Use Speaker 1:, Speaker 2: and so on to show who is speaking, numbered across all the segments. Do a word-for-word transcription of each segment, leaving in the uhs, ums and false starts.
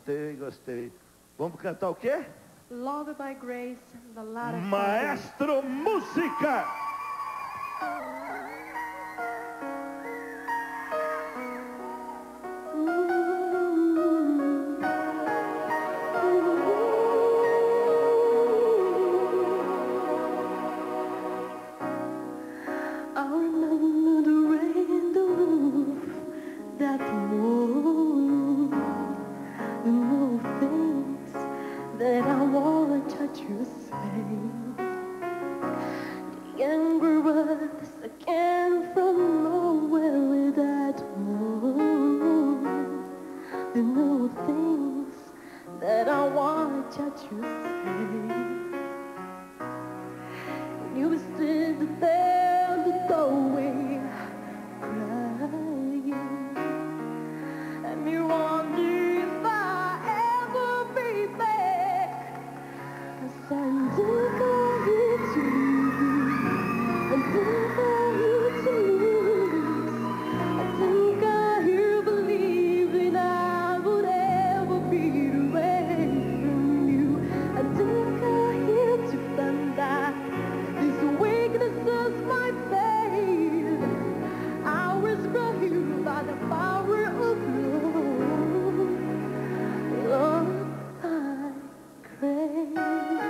Speaker 1: Gostei, gostei. Vamos cantar o quê?
Speaker 2: Loved by Grace, the latter.
Speaker 1: Maestro Música!
Speaker 2: I remember the rain, the roof, that moon, the little things that I want to you say. The angry words that came from nowhere with that moon, the little things that I want you to say. You were still there in the doorway, crying, and you wonder if I ever be back. I said, think I hate to leave you, and think I hate to lose. I think I hear believing I would ever be away from you. I think I hear to find out this weakness is my fate. I whisper you by the power of love, love by grace.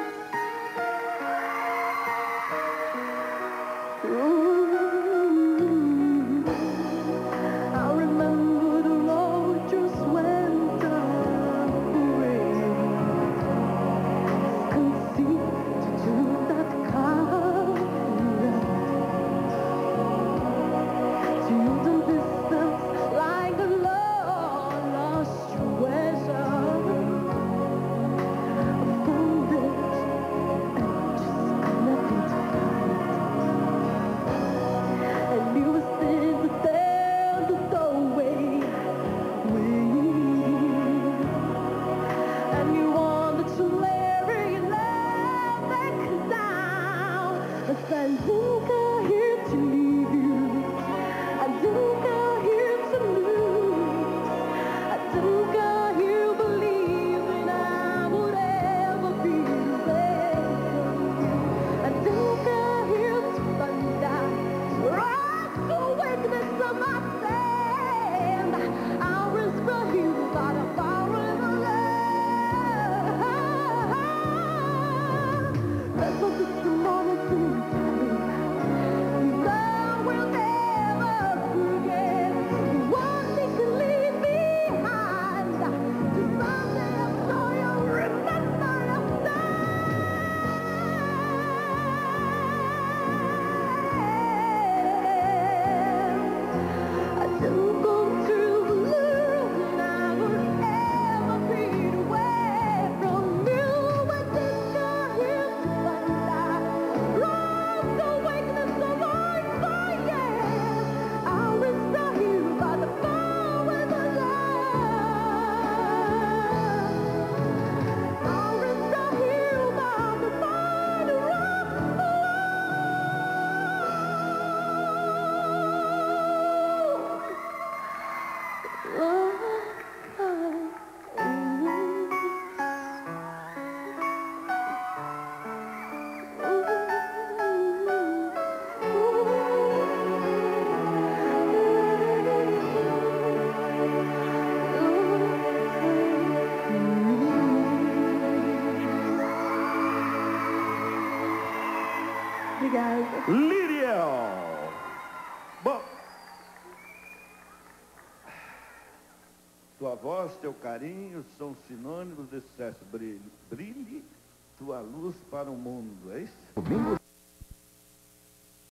Speaker 2: Ooh, I remember the road just went away. Couldn't see to do that car. To the distance like a long lost treasure. I found it and just nothing to find. And you were still there in the doorway, waiting. And you wanted to lay your love back down. I said, think I here to leave you. I think I here to lose. I think I here believing I would ever be away from you. I think I here to find out rock the weakness of my stand. I'll whisper you by the power of love. That's what this moment to tell. Love will never forget what they can leave behind. Just someday I'm sure you'll remember your I don't go through the world and I would ever be away from you. I think I hear to find out rock the weakness of my fire. I'll restore you by the power of love. I'll restore you by the power of Obrigada.
Speaker 1: Lírio! Bom, tua voz, teu carinho são sinônimos de sucesso. Brilhe, brilhe tua luz para o mundo, é isso?
Speaker 3: Domingo